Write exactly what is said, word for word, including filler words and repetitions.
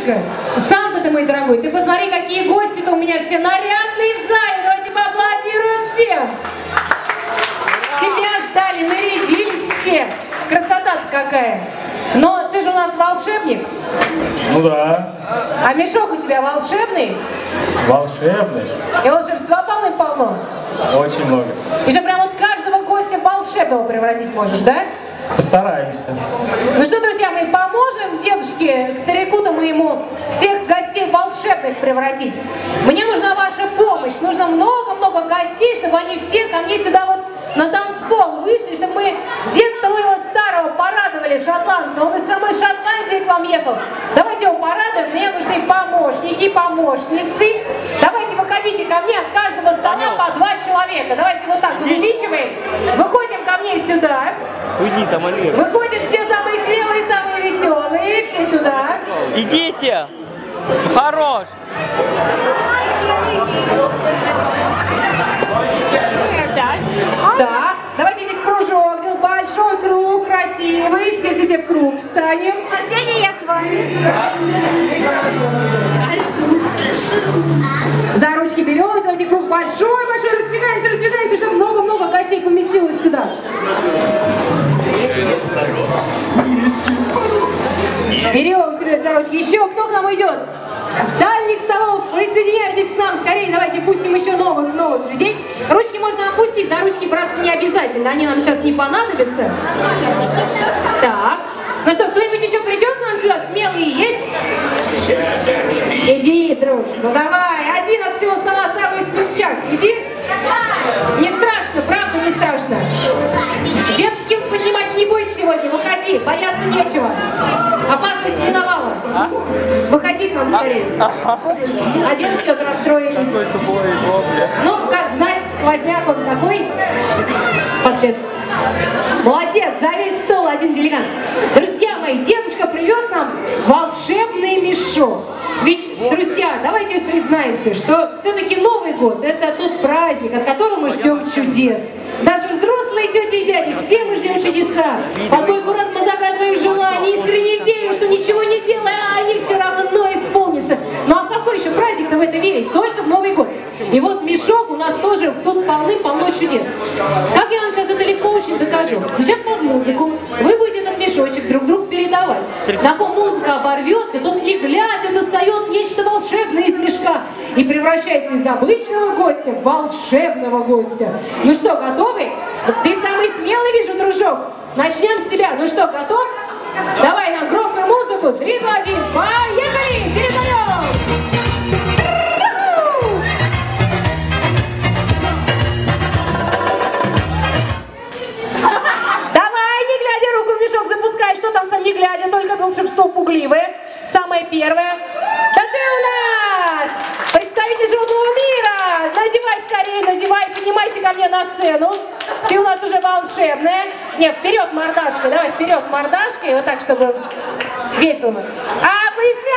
Мишка, Санта ты мой дорогой, ты посмотри, какие гости-то у меня все нарядные в зале. Давайте поаплодируем всем. Тебя ждали, нарядились все. Красота-то какая. Но ты же у нас волшебник. Ну да. А мешок у тебя волшебный? Волшебный. И волшебства полным-полно. Очень много. И же прям вот каждого гостя в волшебного превратить можешь, да? Постараемся. Ну что, друзья, мы поможем дедушке, старику-то моему, всех гостей волшебных превратить. Мне нужна ваша помощь. Нужно много-много гостей, чтобы они все ко мне сюда вот на танцпол вышли, чтобы мы деда моего старого порадовали, шотландца. Он из самой Шотландии к вам ехал. Давайте его порадуем. Мне нужны помощники, помощницы. Давайте выходите ко мне от каждого стола по два человека. Давайте вот так увеличиваем. Выходим ко мне сюда. Уйди там, Олег. Выходим все самые смелые, самые веселые. Все сюда. Идите. Хорош. Да. Давайте здесь кружок делать. Большой круг, красивый. Все-все-все в круг встанем. Соседи, я с вами. За ручки беремся. Давайте круг большой, большой. Раздвигаемся, раздвигаемся, чтобы много-много гостей поместилось сюда. Берем себе за ручки. Еще кто к нам идет? С дальних столов присоединяйтесь к нам скорее. Давайте пустим еще новых, новых людей. Ручки можно опустить, за ручки браться не обязательно. Они нам сейчас не понадобятся. Так. Ну что, кто-нибудь еще придет к нам сюда? Смелые есть? Иди, друг. Ну давай. Один от всего стола самый смельчак. Иди. Не страшно, правда не страшно. Детки поднимать не будет сегодня. Выходи, бояться нечего. Опасность миновала. Выходи к нам скорее. А девушки как расстроились. Ну, как знать, сквозняк он такой. Подлец. Молодец, за весь стол один деликат. Друзья мои, дедушка привез нам волшебный мешок. Ведь, друзья, давайте вот признаемся, что все-таки Новый год – это тот праздник, от которого мы ждем чудес. Даже взрослые тети и дяди, все мы ждем чудеса. Под Новый год мы загадываем желания, искренне верим, что ничего не делая, а они все равно исполнятся. Ну а в какой еще праздник-то в это верить? Только в Новый год. И вот мешок у нас тоже тут полны-полно чудес. Как я вам сейчас это легко очень докажу? Сейчас под музыку вы будете этот мешочек друг другу передавать. На ком музыка оборвется, тот не глядя достает нечто волшебное из мешка и превращается из обычного гостя в волшебного гостя. Ну что, готовы? Ты самый смелый, вижу, дружок. Начнем с себя. Ну что, готов? Давай нам громкую музыку. Три, два, один. Поехали! Передаем! Запускай, что там, не глядя, только волшебство пугливое. Самое первое. Да ты у нас! Представитель животного мира! Надевай скорее, надевай, поднимайся ко мне на сцену. Ты у нас уже волшебная. Не, вперед мордашкой, давай вперед мордашкой, вот так, чтобы весело. Аплодисменты!